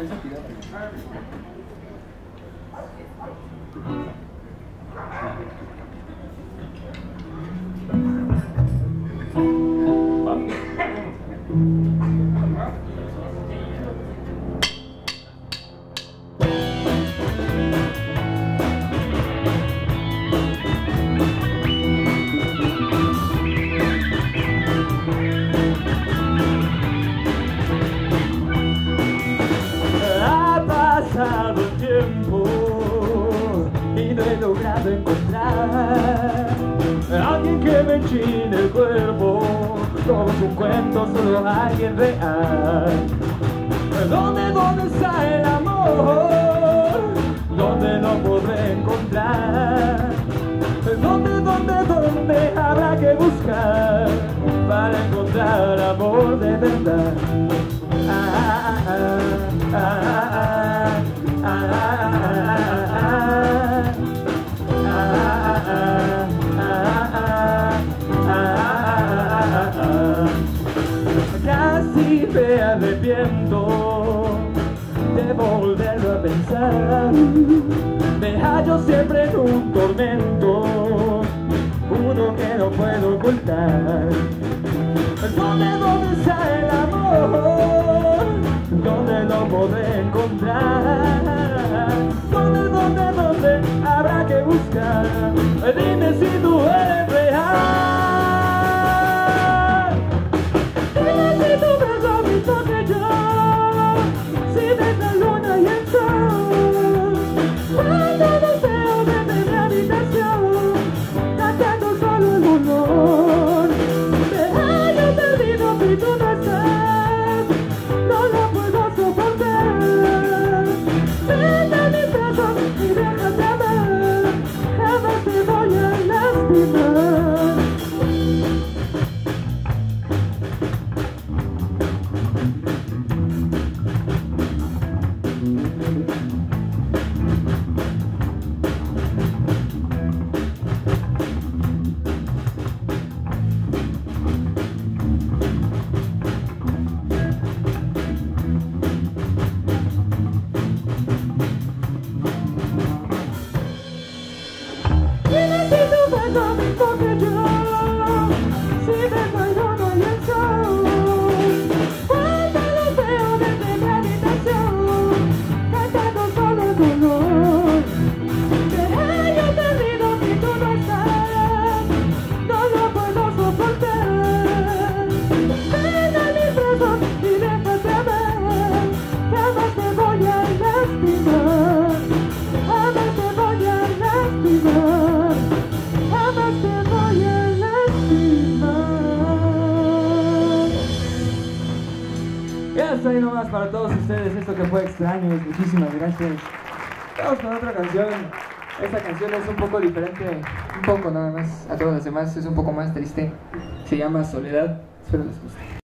Ha pasado el tiempo y no he logrado encontrar a alguien que me enchine el cuerpo. Todo es un cuento, solo alguien real. ¿Dónde está el amor? ¿Dónde lo podré encontrar? ¿Dónde habrá que buscar para encontrar amor de verdad? Casi me arrepiento de volverlo a pensar. Me hallo siempre en un tormento, uno que no puedo ocultar. ¿Dónde está el amor? ¿Dónde lo podré encontrar? ¿Dónde habrá que buscar? Dime si tú eres real. Dime si tú ves lo mismo que yo, si ves la luna y el sol. Cuando los veo desde mi habitación, cantando solo el olor. Me hallo perdido si tú no estás, no lo puedo soportar. Vete a mis brazos y déjate amar, jamás te voy a lastimar. Dime si tú ves lo mismo que yo, si ves la luna y el sol. Cuando los veo desde mi habitación, cantando solo el dolor. Me hallo perdido si tú no estás, no lo puedo soportar. Ven a mis brazos y déjate amar, jamás te voy a lastimar, jamás te voy a lastimar, jamás te voy a lastimar. Ya está ahí nomás para todos ustedes, esto que fue Extraños, muchísimas gracias. Vamos con otra canción. Esta canción es un poco diferente, un poco nada más a todas las demás, es un poco más triste. Se llama Soledad, espero les guste.